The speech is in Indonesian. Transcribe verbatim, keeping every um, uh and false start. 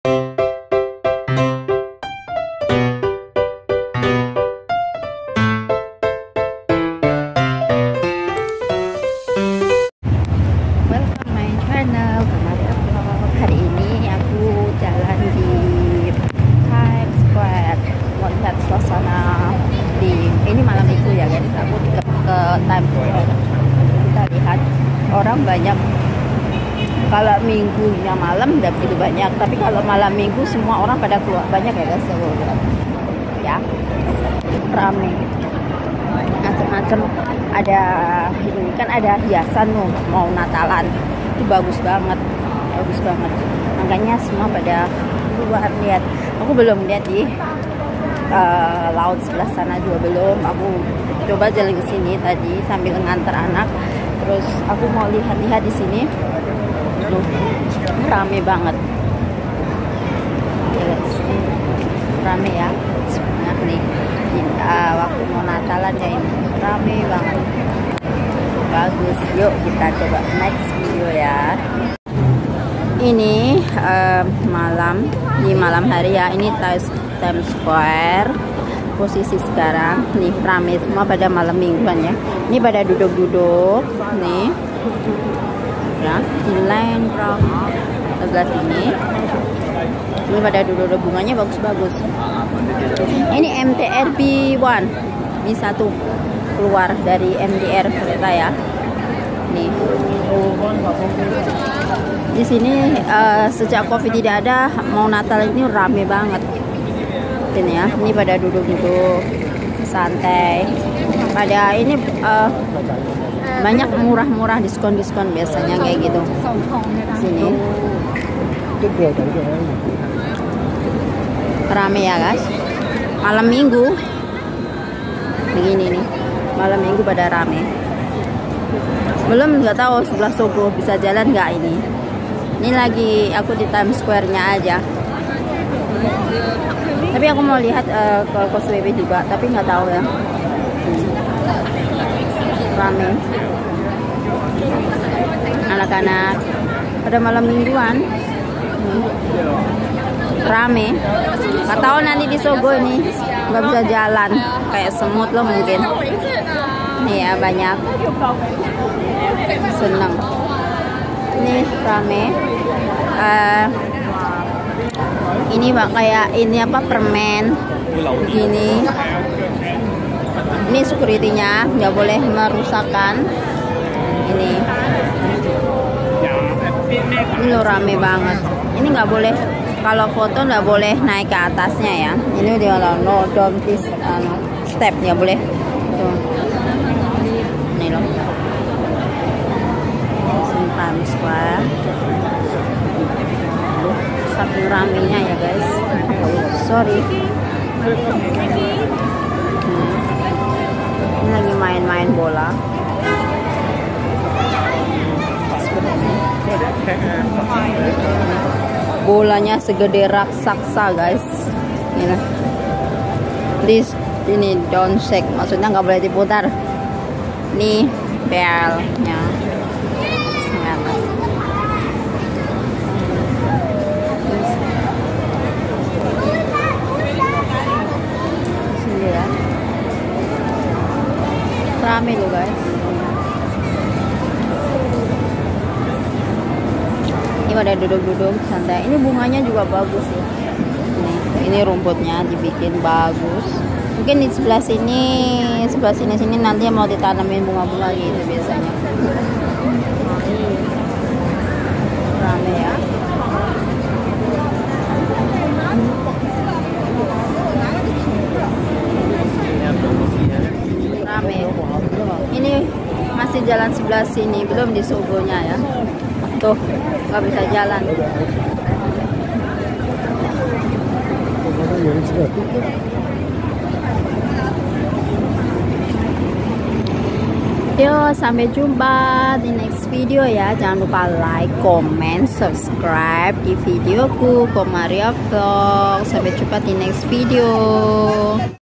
Suasana di ini malam minggu ya guys, aku ke, ke Times Square. Kita lihat orang banyak. Kalau minggunya malam udah begitu banyak, tapi kalau malam minggu semua orang pada keluar banyak ya guys. Ya, rame, macam-macam. Ada ini kan ada hiasan loh, mau Natalan itu bagus banget, bagus banget. Makanya semua pada keluar lihat. Aku belum lihat di Uh, laut sebelah sana juga belum. Aku coba jalan ke sini tadi sambil nganter anak. Terus aku mau lihat-lihat di sini. Loh, rame banget. Yes, rame ya. Sebenarnya nih uh, waktu mau Natalan ya ini rame banget. Bagus. Yuk kita coba next video ya. Ini uh, malam di malam hari ya. Ini Times Square posisi sekarang nih, rame semua pada malam mingguan ya. Ini pada duduk-duduk nih ya di Land Rock sebelah sini. Ini pada duduk-duduk, bunganya bagus-bagus. Ini M T R B satu, ini satu keluar dari M D R kereta ya. Nih di sini uh, sejak Covid tidak ada, mau Natal ini rame banget. Ini ya, ini pada duduk-duduk santai. Pada ini uh, banyak murah-murah, diskon-diskon biasanya kayak gitu. Sini rame ya guys. Malam minggu begini nih, malam minggu pada rame. Belum nggak tahu sebelah Sogo bisa jalan nggak ini. Ini lagi aku di Times Square-nya aja. Tapi aku mau lihat uh, ke Causeway juga, tapi nggak tahu ya. Hmm. Rame. Anak-anak pada malam mingguan. Hmm. Rame. Nggak tahu nanti di Sogo ini nggak bisa jalan, kayak semut loh mungkin. Nih ya, banyak. Seneng. Ini rame. Uh, ini bak kayak ini apa, permen begini. Ini security-nya nggak boleh merusakkan. Ini ini lo rame banget. Ini nggak boleh, kalau foto nggak boleh naik ke atasnya ya. Ini dia lo no don't please uh, no, step nggak boleh. Tuh. Ini loh. Times Square. Saking ramenya ya guys. Sorry. Hmm. Ini lagi main-main bola. Bolanya segede raksasa guys. Ini. This ini don't shake. Maksudnya nggak boleh diputar. Nih belnya. Rame loh guys. Ini pada duduk-duduk santai. Ini bunganya juga bagus ya. Nih, ini rumputnya dibikin bagus. Mungkin di sebelah sini, sebelah sini sini nanti mau ditanamin bunga-bunga gitu biasanya. Rame ya. Rame. Ini masih jalan sebelah sini, belum di Sogonya ya. Tuh, nggak bisa jalan. Yo, sampai jumpa di next video ya. Jangan lupa like, comment, subscribe di videoku Komaria Vlog. Sampai jumpa di next video.